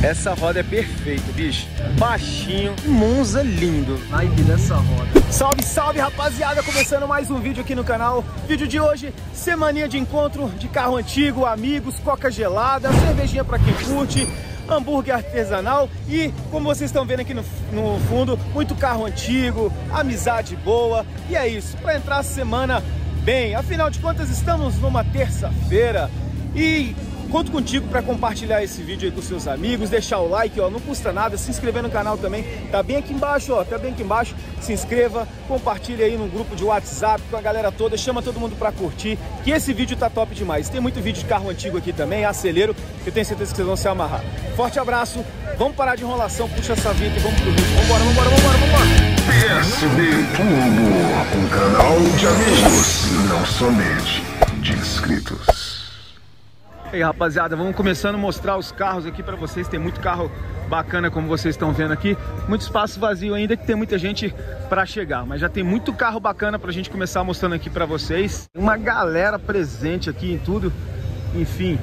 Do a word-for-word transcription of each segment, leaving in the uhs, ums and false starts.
Essa roda é perfeita, bicho. Baixinho, Monza lindo. Ai, dessa roda. Salve, salve, rapaziada. Começando mais um vídeo aqui no canal. Vídeo de hoje, semaninha de encontro de carro antigo, amigos, coca gelada, cervejinha pra quem curte, hambúrguer artesanal e, como vocês estão vendo aqui no, no fundo, muito carro antigo, amizade boa. E é isso, pra entrar a semana bem. Afinal de contas, estamos numa terça-feira e conto contigo para compartilhar esse vídeo aí com seus amigos, deixar o like, ó, não custa nada, se inscrever no canal também, tá bem aqui embaixo, ó, tá bem aqui embaixo, se inscreva, compartilha aí no grupo de WhatsApp com a galera toda, chama todo mundo para curtir, que esse vídeo tá top demais. Tem muito vídeo de carro antigo aqui também, acelero, que eu tenho certeza que vocês vão se amarrar. Forte abraço, vamos parar de enrolação, puxa essa vinheta e vamos pro vídeo. Vambora, vambora, vambora, vambora! P S B Turbo, um canal de amigos, não somente de inscritos. E aí, rapaziada, vamos começando a mostrar os carros aqui pra vocês. Tem muito carro bacana, como vocês estão vendo aqui. Muito espaço vazio ainda, que tem muita gente pra chegar. Mas já tem muito carro bacana pra gente começar mostrando aqui pra vocês. Uma galera presente aqui em tudo. Enfim,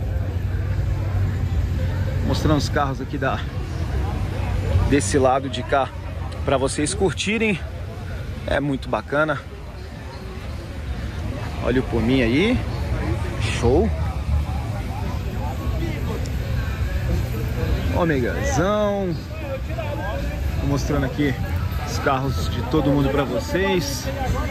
mostrando os carros aqui da, desse lado de cá pra vocês curtirem. É muito bacana. Olha o Puminha aí. Show. Omegazão. Tô mostrando aqui os carros de todo mundo pra vocês.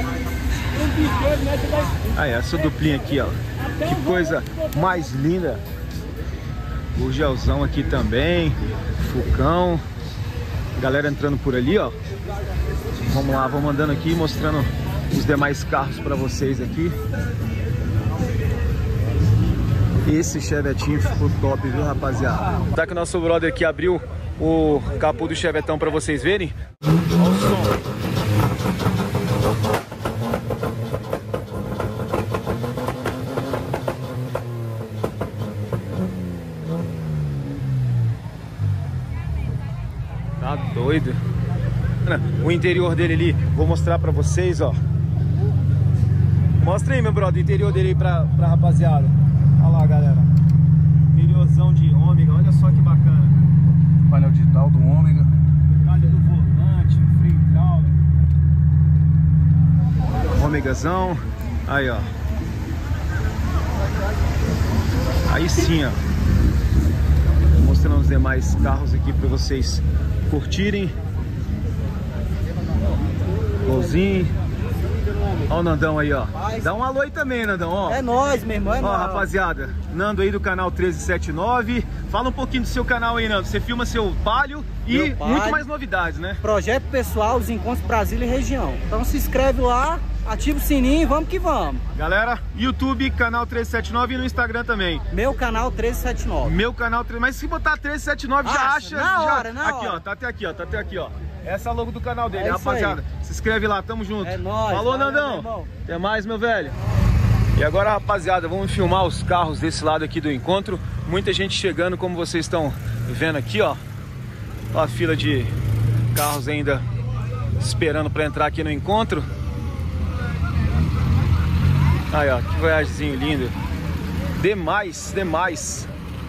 Aí, essa duplinha aqui, ó. Que coisa mais linda. O Gelzão aqui também. Fucão. Galera entrando por ali, ó. Vamos lá, vamos andando aqui mostrando os demais carros pra vocês aqui. Esse Chevetinho ficou top, viu, rapaziada? Tá que o nosso brother aqui abriu o capô do Chevetão pra vocês verem. Olha o som. Tá doido. O interior dele ali, vou mostrar pra vocês, ó. Mostra aí, meu brother, o interior dele aí pra, pra rapaziada. Olha lá, galera, interiorzão de Ômega, olha só que bacana. Painel digital do Ômega. Detalhe do volante, freio hidráulico. Ômegazão, aí ó. Aí sim, ó. Mostrando os demais carros aqui para vocês curtirem. Golzinho. Ó o Nandão aí, ó. Dá um alô aí também, Nandão, ó. É nóis, meu irmão, é nóis. Ó, rapaziada, Nando aí do canal treze setenta e nove. Fala um pouquinho do seu canal aí, Nando. Você filma seu Palio e Palio. Muito mais novidades, né? Projeto pessoal, os encontros Brasília e região. Então se inscreve lá, ativa o sininho e vamos que vamos. Galera, YouTube, canal treze setenta e nove e no Instagram também. Meu canal treze setenta e nove. Meu canal, mas se botar treze setenta e nove já acha. Na já... hora, na aqui, hora. ó, tá até aqui, ó, tá até aqui, ó. Essa é a logo do canal dele, é rapaziada. Se inscreve lá, tamo junto. É nóis. Falou, valeu, Nandão. Até mais, meu velho. E agora, rapaziada, vamos filmar os carros desse lado aqui do encontro. Muita gente chegando, como vocês estão vendo aqui, ó. Ó a fila de carros ainda esperando pra entrar aqui no encontro. Aí, ó, que voyagezinho lindo. Demais, demais.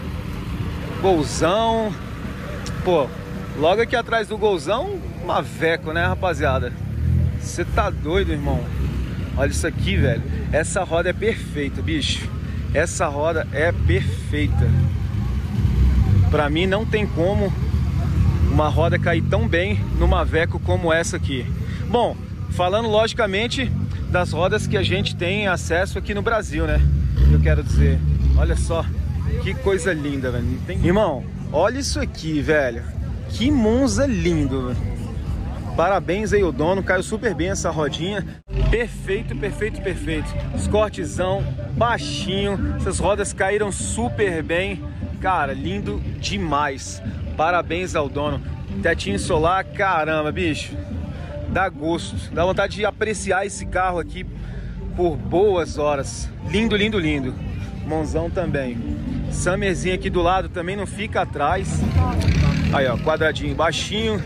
Golzão. Pô, logo aqui atrás do Golzão, uma Veco, né, rapaziada? Você tá doido, irmão? Olha isso aqui, velho. Essa roda é perfeita, bicho. Essa roda é perfeita. Pra mim não tem como uma roda cair tão bem numa Veco como essa aqui. Bom, falando logicamente das rodas que a gente tem acesso aqui no Brasil, né? Eu quero dizer, olha só, que coisa linda, velho. Tem... Irmão, olha isso aqui, velho. Que Monza lindo, velho. Parabéns aí o dono, caiu super bem essa rodinha. Perfeito, perfeito, perfeito. Escortezão, baixinho. Essas rodas caíram super bem. Cara, lindo demais. Parabéns ao dono. Tetinho solar, caramba, bicho. Dá gosto. Dá vontade de apreciar esse carro aqui por boas horas. Lindo, lindo, lindo. Monzão também. Summerzinho aqui do lado também não fica atrás. Aí, ó, quadradinho baixinho.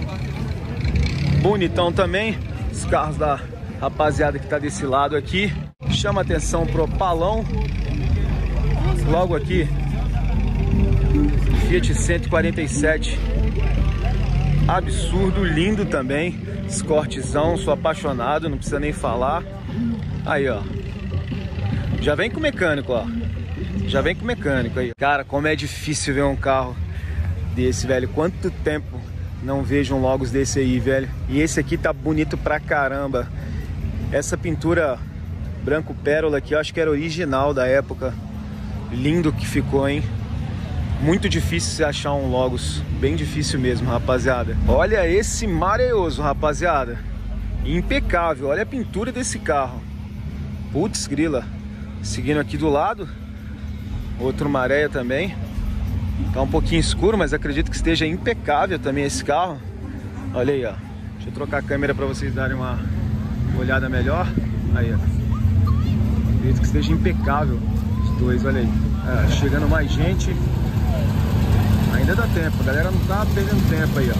Bonitão também. Os carros da rapaziada que tá desse lado aqui. Chama atenção pro Palão. Logo aqui, Fiat cento e quarenta e sete. Absurdo, lindo também. Escortezão, sou apaixonado, não precisa nem falar. Aí, ó. Já vem com o mecânico, ó. Já vem com o mecânico aí. Cara, como é difícil ver um carro desse, velho. Quanto tempo não vejo um Logos desse aí, velho. E esse aqui tá bonito pra caramba. Essa pintura branco pérola aqui, eu acho que era original da época. Lindo que ficou, hein? Muito difícil você achar um Logos. Bem difícil mesmo, rapaziada. Olha esse Mareioso, rapaziada. Impecável. Olha a pintura desse carro. Putz, grila. Seguindo aqui do lado, outro Maréia também. Tá um pouquinho escuro, mas acredito que esteja impecável também esse carro. Olha aí, ó. Deixa eu trocar a câmera para vocês darem uma olhada melhor. Aí, ó. Acredito que esteja impecável os dois, olha aí. É, chegando mais gente. Ainda dá tempo, a galera não tá perdendo tempo aí, ó.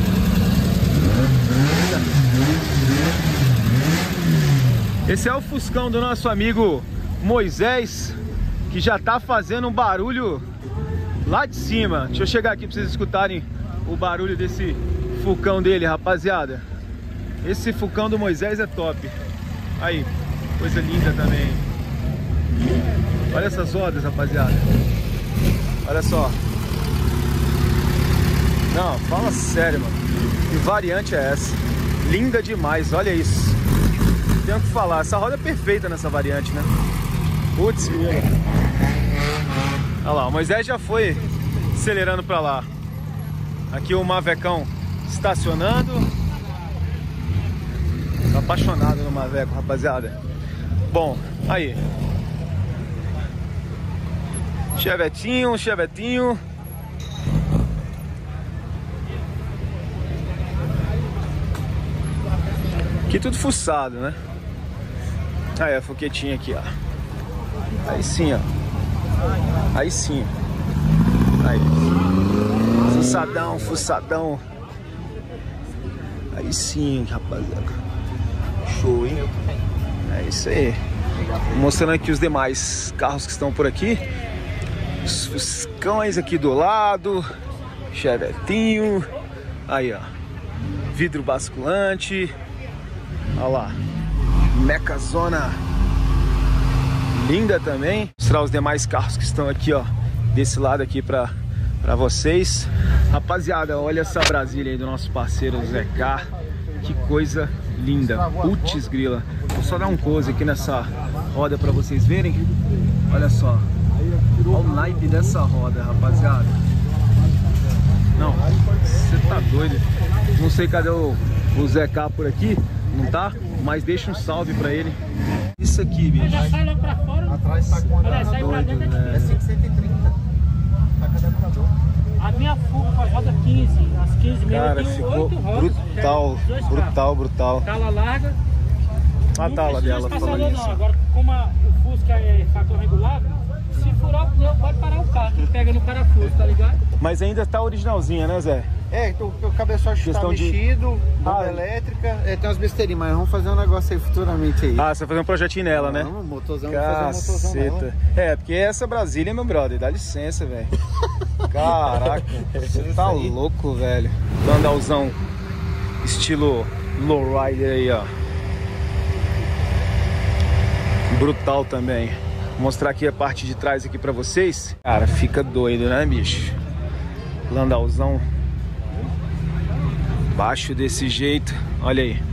Esse é o Fuscão do nosso amigo Moisés, que já tá fazendo um barulho lá de cima. Deixa eu chegar aqui pra vocês escutarem o barulho desse Fucão dele, rapaziada. Esse Fucão do Moisés é top. Aí, coisa linda também. Olha essas rodas, rapaziada. Olha só. Não, fala sério, mano. Que variante é essa? Linda demais, olha isso. Tenho que falar, essa roda é perfeita nessa variante, né? Putz, olha lá, o Moisés já foi acelerando pra lá. Aqui o Mavecão estacionando. Tô apaixonado no Maveco, rapaziada. Bom, aí. Chevetinho, chevetinho. Aqui tudo fuçado, né? Aí a foquetinha aqui, ó. Aí sim, ó. Aí sim. Aí. Fuçadão, fuçadão. Aí sim, rapaziada. Show, hein? É isso aí. Mostrando aqui os demais carros que estão por aqui. Os Fuscões aqui do lado. Chevetinho. Aí, ó. Vidro basculante. Olha lá. Mecazona. Linda também. Vou mostrar os demais carros que estão aqui, ó. Desse lado aqui pra, pra vocês. Rapaziada, olha essa Brasília aí do nosso parceiro Zé K. Que coisa linda. Putz grila. Vou só dar um close aqui nessa roda pra vocês verem. Olha só. Olha o naipe dessa roda, rapaziada. Não, você tá doido. Não sei cadê o, o Zé K por aqui. Não tá? Mas deixa um salve pra ele. Isso aqui, bicho. Já sai lá pra fora. Atrás tá com a doido, né? É cinco cento e trinta. Tá com adaptador. A minha fuga faz roda quinze. As quinze mesmo. Cara, ficou brutal, brutal, brutal. Tala larga. A tala dela falando isso. Não. Agora, como a, o Fusca é fator regulado, se furar o pneu, pode parar o carro. Que pega no parafuso, tá ligado? Mas ainda tá originalzinha, né, Zé? É, então o cabeçote tá mexido, de... bomba ah, elétrica, é, tem umas besteirinhas, mas vamos fazer um negócio aí futuramente aí. Ah, você vai fazer um projetinho nela, né? Não, motorzão, Caceta. Vamos fazer um motorzão nela. É, porque essa Brasília, meu brother, dá licença, velho. Caraca, você tá louco, velho. Vandalzão, estilo lowrider aí, ó. Brutal também. Vou mostrar aqui a parte de trás aqui pra vocês. Cara, fica doido, né, bicho? Landalzão baixo desse jeito, olha aí.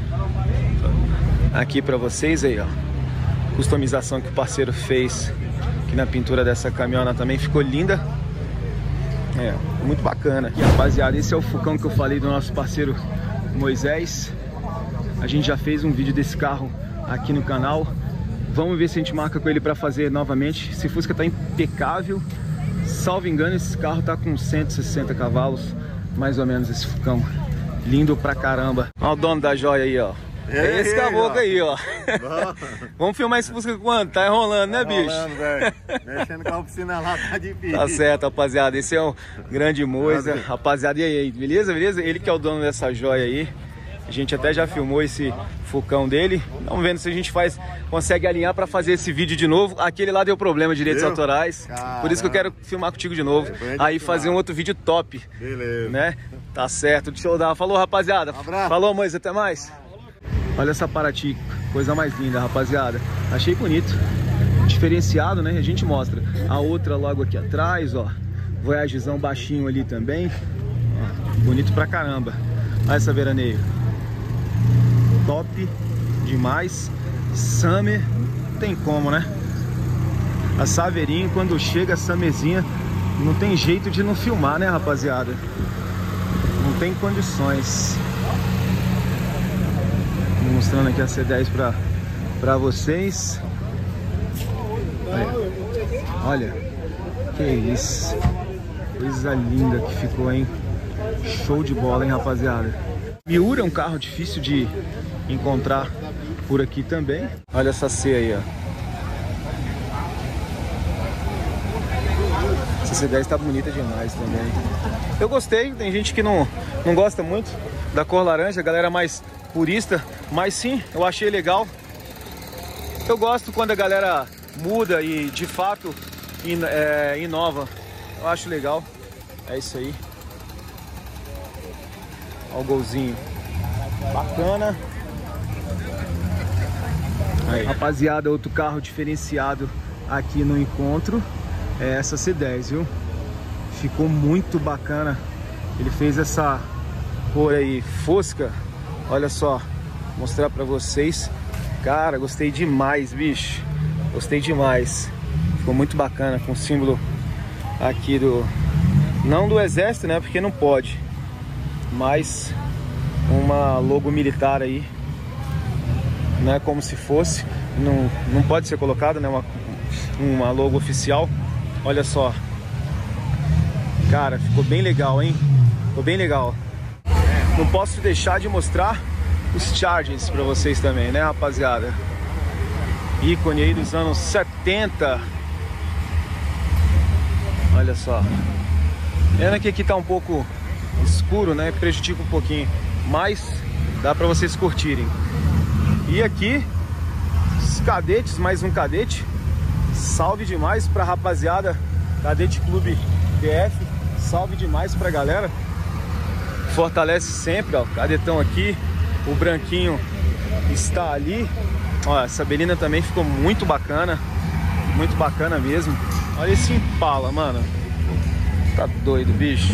Aqui pra vocês aí, ó. Customização que o parceiro fez aqui na pintura dessa caminhona também ficou linda. É, muito bacana. E rapaziada, esse é o Fucão que eu falei do nosso parceiro Moisés. A gente já fez um vídeo desse carro aqui no canal. Vamos ver se a gente marca com ele pra fazer novamente. Esse Fusca tá impecável. Salvo engano, esse carro tá com cento e sessenta cavalos, mais ou menos, esse Fucão. Lindo pra caramba. Olha o dono da joia aí, ó. É esse caboclo aí, ó. Vamos filmar esse Fusca quando? Tá enrolando, né, tá bicho? Enrolando, velho. Mexendo com a oficina lá, tá difícil. Tá certo, rapaziada. Esse é o grande Moisa. Rapaziada, e aí, beleza? Beleza? Ele que é o dono dessa joia aí. A gente até já filmou esse Fucão dele. Vamos vendo se a gente faz, consegue alinhar para fazer esse vídeo de novo. Aquele lá deu problema de direitos deu? autorais. Caramba. Por isso que eu quero filmar contigo de novo. É, aí fazer um outro vídeo top. Beleza. Né? Tá certo. Deixa eu dar. Falou, rapaziada. Um abraço. Falou, mães. Até mais. Olha essa Paraty. Coisa mais linda, rapaziada. Achei bonito. Diferenciado, né? A gente mostra. A outra logo aqui atrás, ó. Voyagezão baixinho ali também. Ó, bonito pra caramba. Olha essa veraneio. Top demais. Summer, não tem como, né? A Saveirinho, quando chega a Summerzinha, não tem jeito de não filmar, né, rapaziada? Não tem condições. Vou mostrando aqui a C dez pra, pra vocês. Olha, olha, que isso. Coisa linda que ficou, hein? Show de bola, hein, rapaziada? Miura é um carro difícil de encontrar por aqui também. Olha essa C aí, ó. Essa C dez tá bonita demais também. Eu gostei, tem gente que não, não gosta muito da cor laranja, a galera mais purista, mas sim, eu achei legal. Eu gosto quando a galera muda e de fato in, é, inova. Eu acho legal. É isso aí. Olha o golzinho. Bacana. Aí. Rapaziada, outro carro diferenciado aqui no encontro é essa C dez, viu? Ficou muito bacana. Ele fez essa cor aí fosca. Olha só, vou mostrar pra vocês. Cara, gostei demais, bicho. Gostei demais. Ficou muito bacana com o símbolo aqui do... Não do exército, né? Porque não pode. Mas uma logo militar aí. Não é como se fosse. Não, não pode ser colocada, né? Uma, uma logo oficial. Olha só. Cara, ficou bem legal, hein? Ficou bem legal. Não posso deixar de mostrar os Chargers pra vocês também, né, rapaziada? Ícone aí dos anos setenta. Olha só. Pena que aqui tá um pouco escuro, né? Prejudica um pouquinho. Mas dá pra vocês curtirem. E aqui, os cadetes, mais um cadete. Salve demais pra rapaziada. Cadete Clube B F. Salve demais pra galera. Fortalece sempre, ó. Cadetão aqui. O branquinho está ali. Ó, essa belina também ficou muito bacana. Muito bacana mesmo. Olha esse Impala, mano. Tá doido, bicho.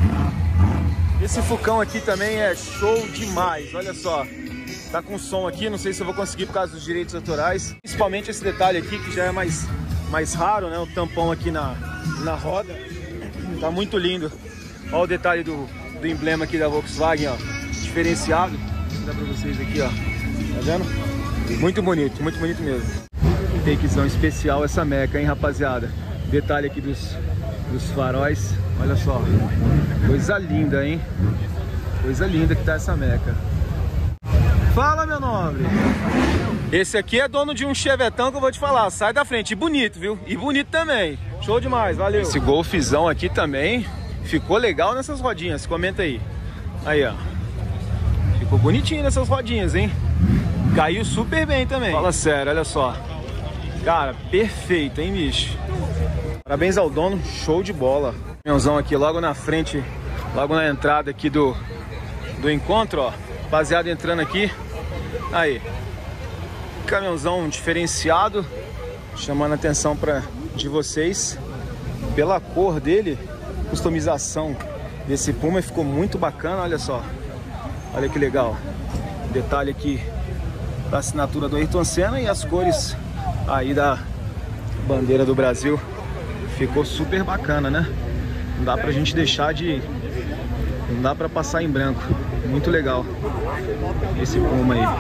Esse Fucão aqui também é show demais. Olha só. Tá com som aqui, não sei se eu vou conseguir por causa dos direitos autorais. Principalmente esse detalhe aqui, que já é mais, mais raro, né? O tampão aqui na, na roda. Tá muito lindo. Olha o detalhe do, do emblema aqui da Volkswagen, ó. Diferenciado. Vou dar pra vocês aqui, ó. Tá vendo? Muito bonito, muito bonito mesmo. Takezão especial essa Meca, hein, rapaziada? Detalhe aqui dos, dos faróis. Olha só. Coisa linda, hein? Coisa linda que tá essa Meca. Fala, meu nobre. Esse aqui é dono de um chevetão que eu vou te falar. Sai da frente. E bonito, viu? E bonito também. Show demais, valeu. Esse Golfzão aqui também ficou legal nessas rodinhas. Comenta aí. Aí, ó. Ficou bonitinho nessas rodinhas, hein? Caiu super bem também. Fala sério, olha só. Cara, perfeito, hein, bicho? Parabéns ao dono. Show de bola. Caminhãozão aqui logo na frente. Logo na entrada aqui do, do encontro, ó. Rapaziada entrando aqui. Aí, caminhãozão diferenciado, chamando a atenção pra, de vocês pela cor dele. Customização desse Puma ficou muito bacana, olha só. Olha que legal. Detalhe aqui da assinatura do Ayrton Senna e as cores aí da bandeira do Brasil. Ficou super bacana, né? Não dá pra gente deixar de... Não dá pra passar em branco. Muito legal esse Puma aí.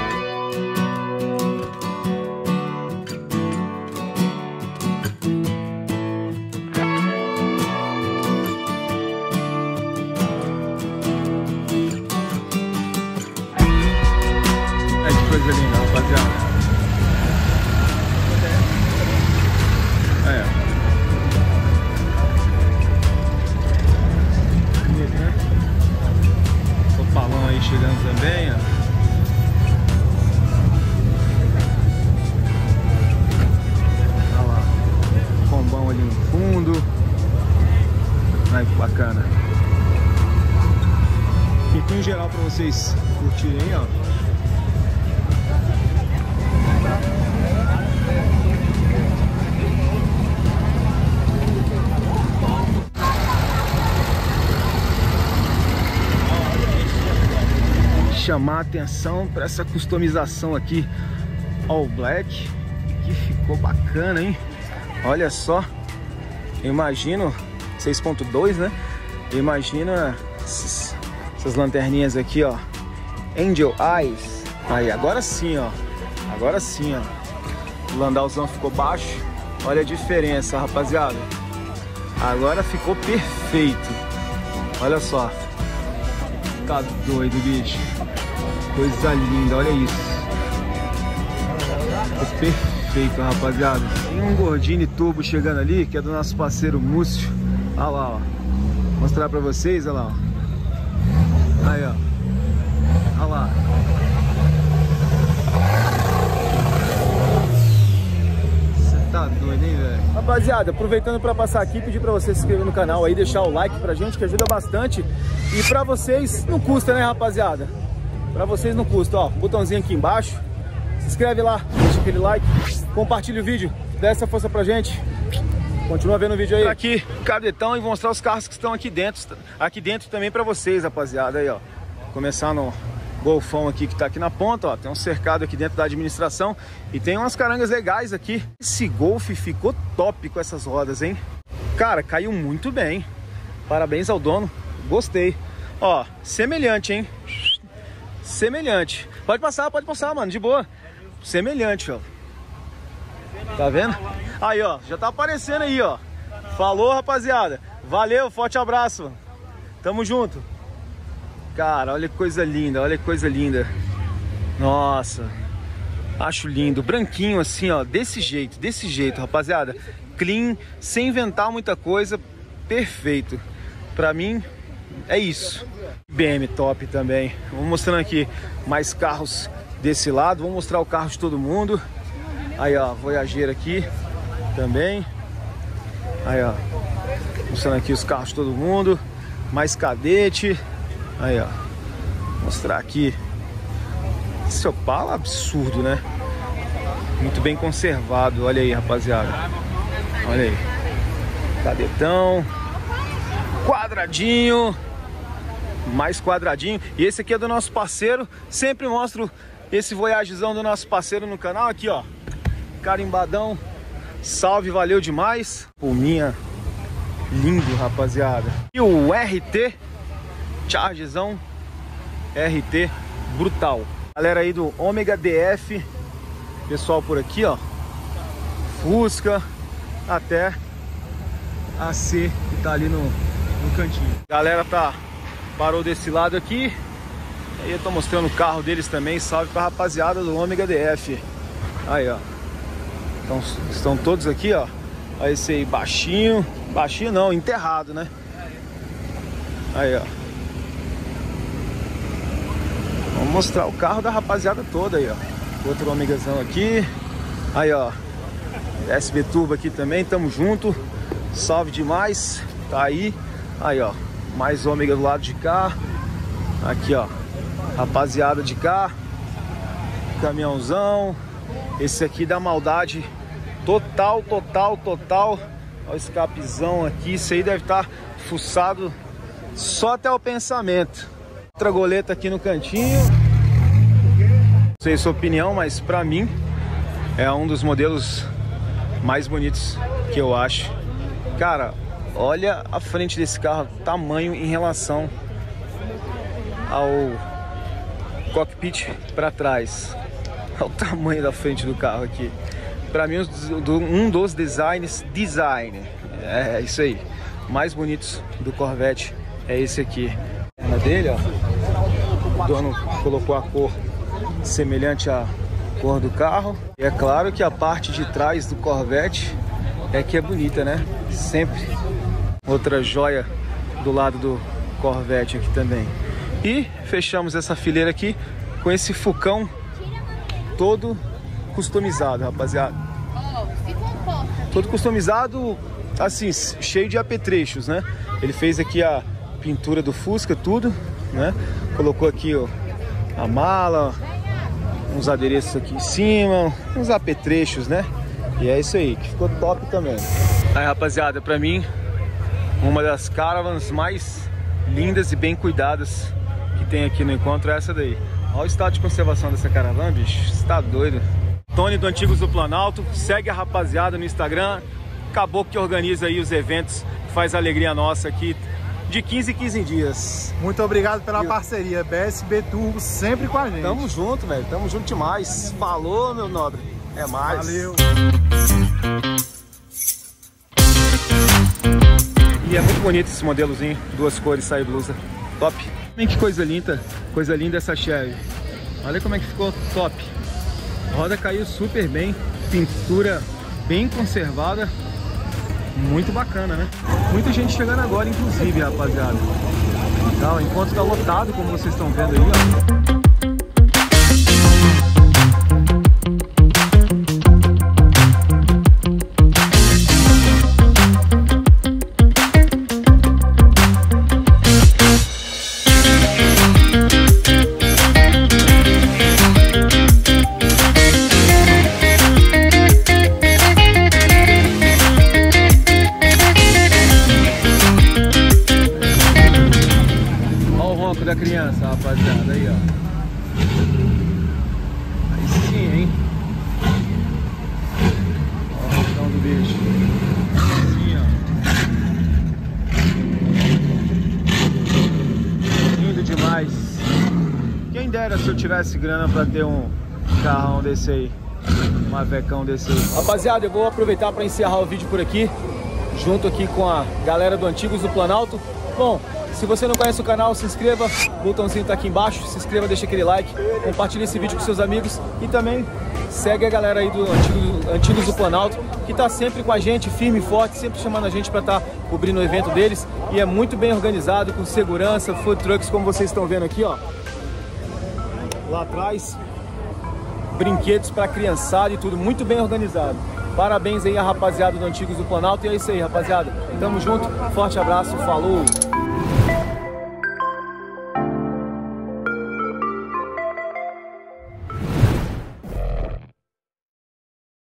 É que coisa linda, rapaziada. É. Balão aí chegando também, ó. Olha lá, combão ali no fundo. Ai, que bacana. Aqui em geral para vocês curtirem, ó. Chamar a atenção para essa customização aqui All Black, que ficou bacana, hein? Olha só, eu imagino seis ponto dois, né? Eu imagino esses, essas lanterninhas aqui, ó, Angel Eyes. Aí, agora sim, ó, agora sim, ó, o landalzão ficou baixo. Olha a diferença, rapaziada. Agora ficou perfeito. Olha só, tá doido, bicho. Coisa linda, olha isso. Ficou perfeito, rapaziada. Tem um Gordini Turbo chegando ali, que é do nosso parceiro Múcio. Olha lá, ó. Vou mostrar pra vocês, olha lá, ó. Aí, ó. Olha lá. Você tá doido, hein, velho? Rapaziada, aproveitando pra passar aqui, pedir pra você se inscrever no canal aí, deixar o like pra gente, que ajuda bastante. E pra vocês, não custa, né, rapaziada? Pra vocês não custa, ó, botãozinho aqui embaixo. Se inscreve lá, deixa aquele like, compartilha o vídeo, dá essa força pra gente. Continua vendo o vídeo aí. Aqui, cadetão, e vou mostrar os carros que estão aqui dentro. Aqui dentro também pra vocês, rapaziada. Aí, ó. Começar no Golfão aqui que tá aqui na ponta, ó. Tem um cercado aqui dentro da administração. E tem umas carangas legais aqui. Esse Golf ficou top com essas rodas, hein? Cara, caiu muito bem. Parabéns ao dono. Gostei. Ó, semelhante, hein? Semelhante. Pode passar, pode passar, mano, de boa. Semelhante, ó. Tá vendo? Aí, ó, já tá aparecendo aí, ó. Falou, rapaziada. Valeu, forte abraço. Tamo junto. Cara, olha que coisa linda, olha que coisa linda. Nossa. Acho lindo. Branquinho assim, ó, desse jeito, desse jeito, rapaziada. Clean, sem inventar muita coisa. Perfeito. Pra mim, é isso. B M top também. Vamos mostrando aqui mais carros desse lado. Vamos mostrar o carro de todo mundo. Aí, ó, Voyager aqui também. Aí, ó, mostrando aqui os carros de todo mundo. Mais Cadete. Aí, ó, mostrar aqui. Esse Opala é absurdo, né? Muito bem conservado. Olha aí, rapaziada. Olha aí. Cadetão. Quadradinho. Mais quadradinho. E esse aqui é do nosso parceiro. Sempre mostro esse Voyagezão do nosso parceiro no canal. Aqui, ó, carimbadão. Salve, valeu demais. Puminha lindo, rapaziada. E o R T Chargezão R T brutal. Galera aí do Ômega D F. Pessoal por aqui, ó, Fusca até a C, que tá ali no, no cantinho. Galera tá parou desse lado aqui. Aí eu tô mostrando o carro deles também. Salve pra rapaziada do Ômega D F. Aí, ó. Então, estão todos aqui, ó. Aí esse aí baixinho. Baixinho não, enterrado, né? Aí, ó. Vamos mostrar o carro da rapaziada toda aí, ó. Outro Omegazão aqui. Aí, ó. S B Turbo aqui também, tamo junto. Salve demais. Tá aí. Aí, ó. Mais Ômega do lado de cá. Aqui, ó, rapaziada de cá. Caminhãozão. Esse aqui da maldade total, total, total. Olha o escapezão aqui. Isso aí deve estar fuçado só até o pensamento. Outra goleta aqui no cantinho. Não sei sua opinião, mas pra mim é um dos modelos mais bonitos que eu acho. Cara, olha a frente desse carro, tamanho em relação ao cockpit para trás. Olha o tamanho da frente do carro aqui. Para mim, um dos designs, design, é isso aí, mais bonitos do Corvette é esse aqui. A dele, ó, o dono colocou a cor semelhante à cor do carro. E é claro que a parte de trás do Corvette é que é bonita, né? Sempre. Outra joia do lado do Corvette aqui também. E fechamos essa fileira aqui com esse Fucão todo customizado, rapaziada. Todo customizado, assim, cheio de apetrechos, né? Ele fez aqui a pintura do Fusca, tudo, né? Colocou aqui, ó, a mala, uns adereços aqui em cima, uns apetrechos, né? E é isso aí, que ficou top também. Aí, rapaziada, pra mim, uma das caravans mais lindas e bem cuidadas que tem aqui no encontro é essa daí. Olha o estado de conservação dessa caravana, bicho, você tá doido. Tony do Antigos do Planalto, segue a rapaziada no Instagram, acabou que organiza aí os eventos, faz a alegria nossa aqui de quinze em quinze dias. Muito obrigado pela parceria, B S B Turbo sempre com a gente. Tamo junto, velho, tamo junto demais. Falou, meu nobre, é mais. Valeu. E é muito bonito esse modelozinho, duas cores, sai blusa, top. Que coisa linda, coisa linda essa Chevy. Olha como é que ficou top. A roda caiu super bem, pintura bem conservada, muito bacana, né? Muita gente chegando agora, inclusive, rapaziada. Então, o encontro tá lotado, como vocês estão vendo aí, ó. Da criança, rapaziada, aí, ó. Aí sim, hein? Ó o roncão do bicho. Assim, ó. Lindo demais. Quem dera se eu tivesse grana pra ter um carrão desse aí. Um Mavecão desse aí. Rapaziada, eu vou aproveitar pra encerrar o vídeo por aqui, junto aqui com a galera do Antigos do Planalto. Bom, se você não conhece o canal, se inscreva, o botãozinho tá aqui embaixo, se inscreva, deixa aquele like, compartilhe esse vídeo com seus amigos e também segue a galera aí do Antigos, Antigos do Planalto, que tá sempre com a gente, firme e forte, sempre chamando a gente para estar tá cobrindo o evento deles, e é muito bem organizado, com segurança, food trucks, como vocês estão vendo aqui, ó. Lá atrás, brinquedos para criançada e tudo, muito bem organizado. Parabéns aí a rapaziada do Antigos do Planalto, e é isso aí, rapaziada. Tamo junto, forte abraço, falou!